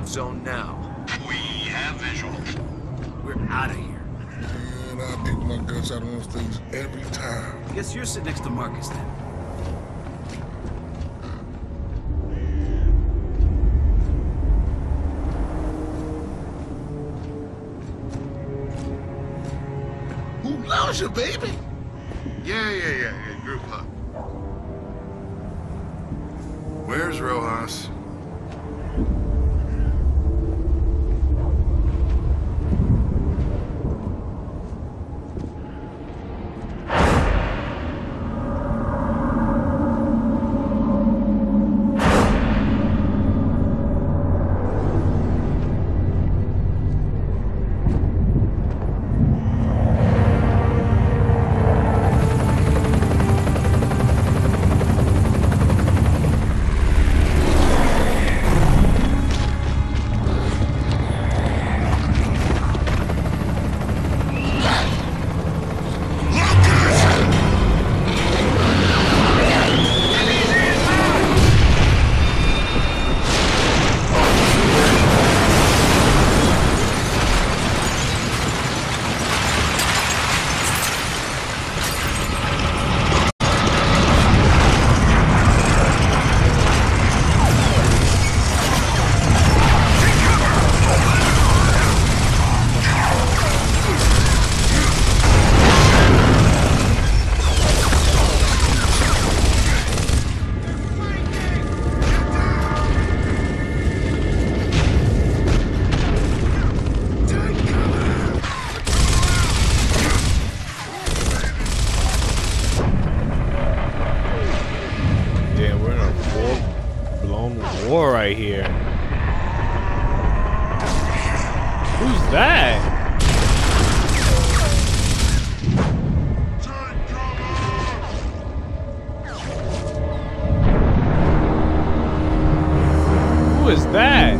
cutoff zone now. We have visual. We're out of here. Man, I beat my guts out on those things every time. Guess you're sitting next to Marcus then. Who loves you, baby? Yeah. Group hug. Where's Rojas? War right here. Who's that? Who is that?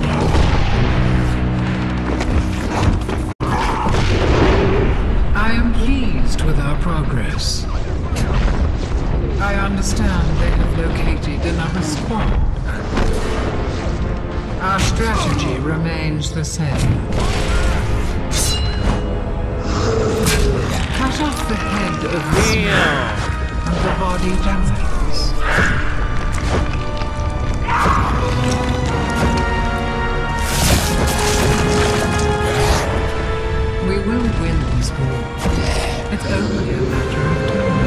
I am pleased with our progress. I understand they have located another squad. Our strategy remains the same. Cut off the head of this man, and the body dies. We will win this war. It's only a matter of time.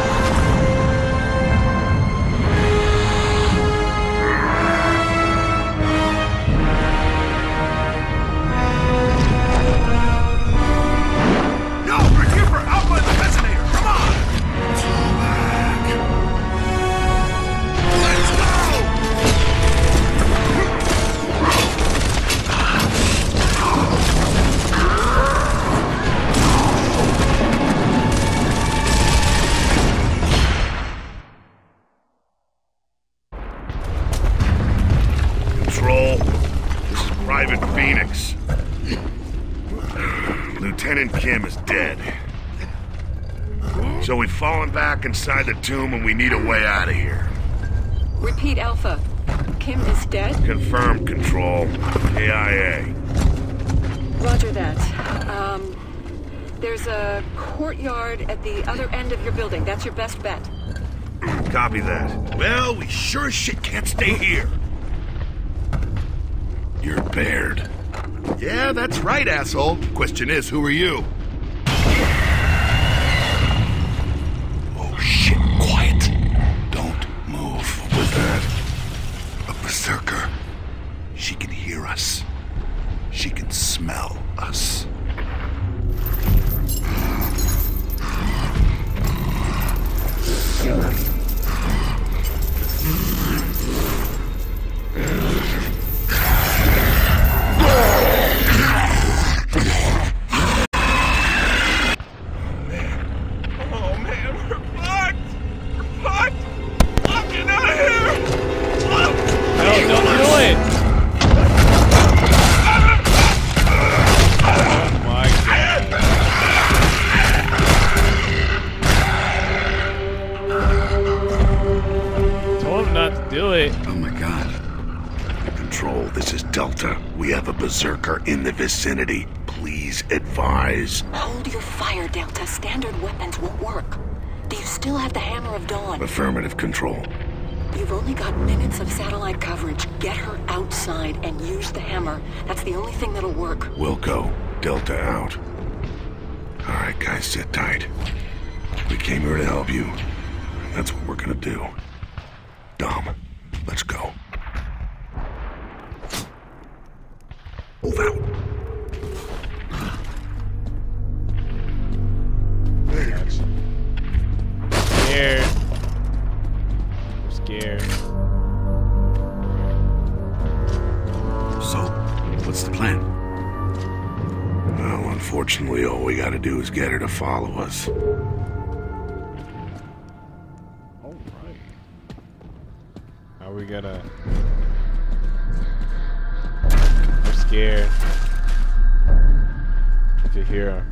Lieutenant Kim is dead. So we've fallen back inside the tomb and we need a way out of here. Repeat, Alpha. Kim is dead? Confirmed, Control. KIA. Roger that. There's a courtyard at the other end of your building. That's your best bet. Copy that. Well, we sure as shit can't stay here. You're Baird. Yeah, that's right, asshole. Question is, who are you? Oh, shit. Quiet. Don't move. What was that? A Berserker. She can hear us. She can smell us. we have a Berserker in the vicinity. Please advise. Hold your fire, Delta. Standard weapons won't work. Do you still have the Hammer of Dawn? Affirmative, Control. You've only got minutes of satellite coverage. Get her outside and use the hammer. That's the only thing that'll work. Wilco, Delta out. Alright, guys, sit tight. We came here to help you. That's what we're gonna do. Dom, let's go. Move out. Scared. I'm scared. So, what's the plan? Well, unfortunately, all we gotta do is get her to follow us. Alright. How we gonna... I'm scared. I can hear her.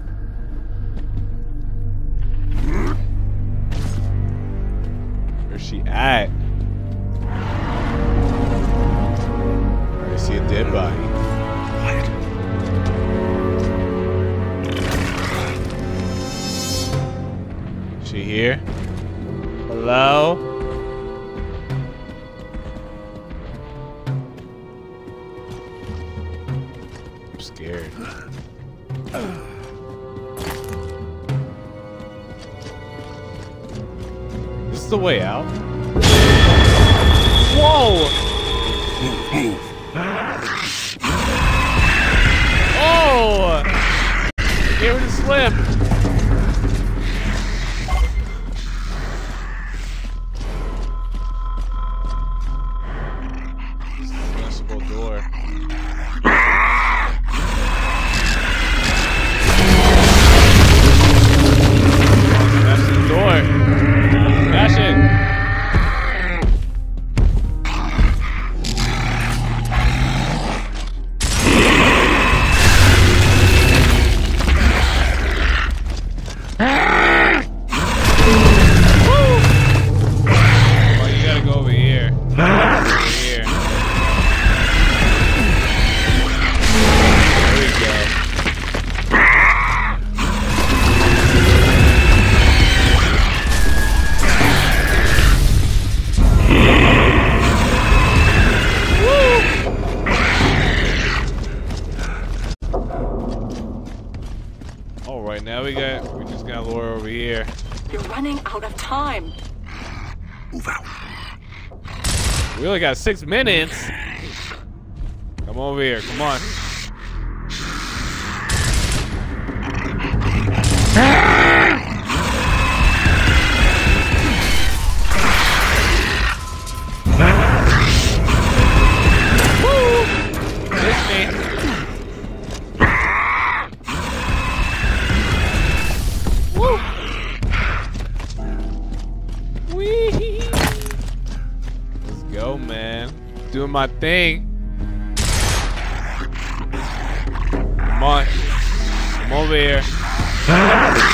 Where's she at? I see a dead body. Quiet. She here? Hello? I'm scared. This is the way out? Whoa! Move. Oh! I gave her the slip. Accessible door. That's the door. Dash it. We just got Laura over here. You're running out of time. Move out. We only got 6 minutes. Come over here. Come on. Woo! Hit me. Let's go, man. Doing my thing. Come on. Come over here.